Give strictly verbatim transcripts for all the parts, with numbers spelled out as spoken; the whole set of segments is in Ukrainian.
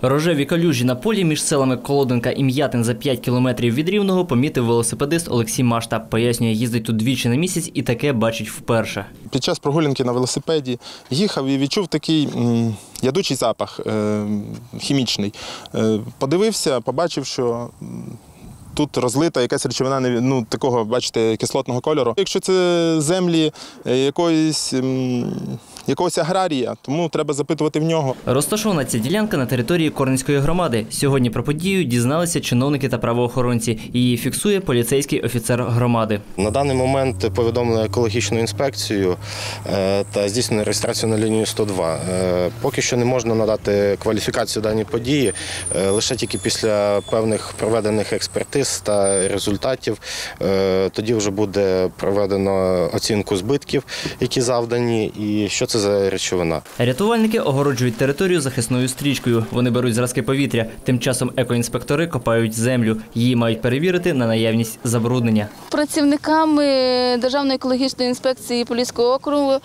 Рожеві калюжі на полі між селами Колоденка і М'ятин за п'ять кілометрів від Рівного помітив велосипедист Олексій Машта. Пояснює, їздить тут двічі на місяць і таке бачить вперше. Під час прогулянки на велосипеді їхав і відчув такий м, ядучий запах е, хімічний. Е, подивився, побачив, що тут розлита якась речовина ну, такого, бачите, кислотного кольору. Якщо це землі якоїсь, якогось аграрія, тому треба запитувати в нього. Розташована ця ділянка на території Корненської громади. Сьогодні про подію дізналися чиновники та правоохоронці. Її фіксує поліцейський офіцер громади. На даний момент повідомлено екологічну інспекцію та здійснено реєстрацію на лінію сто два. Поки що не можна надати кваліфікацію даній події, лише тільки після певних проведених експертиз та результатів. Тоді вже буде проведено оцінку збитків, які завдані, і що це за речовина. Рятувальники огороджують територію захисною стрічкою. Вони беруть зразки повітря. Тим часом екоінспектори копають землю. Її мають перевірити на наявність забруднення. Працівниками Державної екологічної інспекції Поліського округу,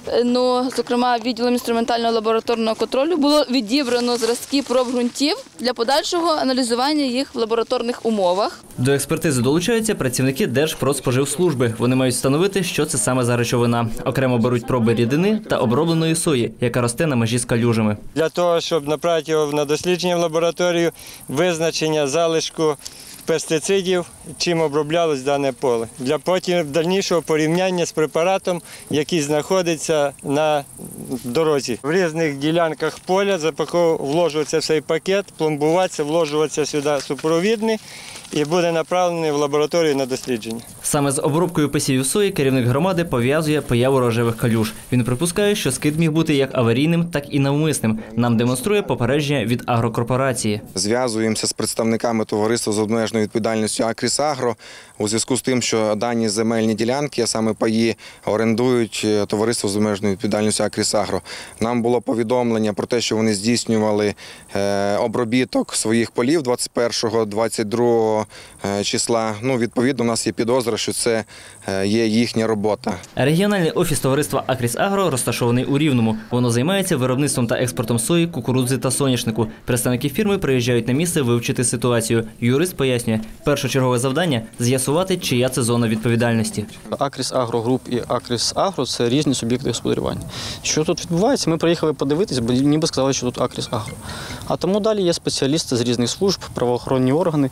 ну, зокрема відділом інструментального лабораторного контролю, було відібрано зразки проб ґрунтів для подальшого аналізування їх в лабораторних умовах. До експертизи долучаються працівники Держпродспоживслужби. Вони мають встановити, що це саме за речовина. Окремо беруть проби рідини та обробленої сої, яка росте на межі з калюжами. Для того, щоб направити його на дослідження в лабораторію, визначення залишку пестицидів, чим оброблялось дане поле. Для потім дальнішого порівняння з препаратом, який знаходиться на дорозі. В різних ділянках поля вложується цей пакет, пломбуватися, вложуватися сюди супровідний і буде направлений в лабораторію на дослідження. Саме з обробкою посівів сої керівник громади пов'язує появу рожевих калюж. Він припускає, що скид міг бути як аварійним, так і навмисним. Нам демонструє попередження від агрокорпорації. Зв'язуємося з представниками товариства з обмеженою відповідальністю «Акріс Агро» у зв'язку з тим, що дані земельні ділянки, а саме паї, орендують товариство з обмеженою відповідальністю «Акріс Агро». Нам було повідомлення про те, що вони здійснювали обробіток своїх полів двадцять першого - двадцять другого числа. Ну, відповідно, у нас є підозра, що це є їхня робота. Регіональний офіс товариства «Акріс Агро» розташований у Рівному. Воно займається виробництвом та експортом сої, кукурудзи та соняшнику. Представники фірми приїжджають на місце вивчити ситуацію. Юрист пояснює, першочергове завдання – з'ясувати, чия це зона відповідальності. «Акріс Агро Груп» і «Акріс Агро» – це різні суб'єкти господарювання. Що тут відбувається? Ми приїхали подивитися, бо ніби сказали, що тут «Акріс Агро». А тому далі є спеціалісти з різних служб, правоохоронні органи.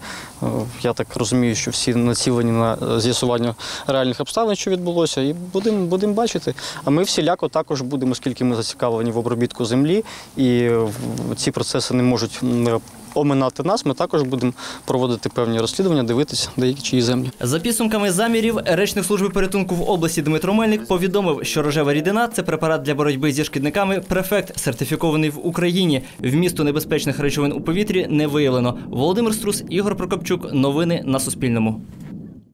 Я так розумію, що всі націлені на з'ясування реальних обставин, що відбулося, і будемо будемо бачити. А ми всіляко також будемо, оскільки ми зацікавлені в обробітку землі, і ці процеси не можуть оминати нас, ми також будемо проводити певні розслідування, дивитися, деякі чиї землі. За підсумками замірів, речник служби порятунку в області Дмитро Мельник повідомив, що рожева рідина – це препарат для боротьби зі шкідниками «Префект», сертифікований в Україні. Вмісту небезпечних речовин у повітрі не виявлено. Володимир Струс, Ігор Прокопчук. Новини на Суспільному.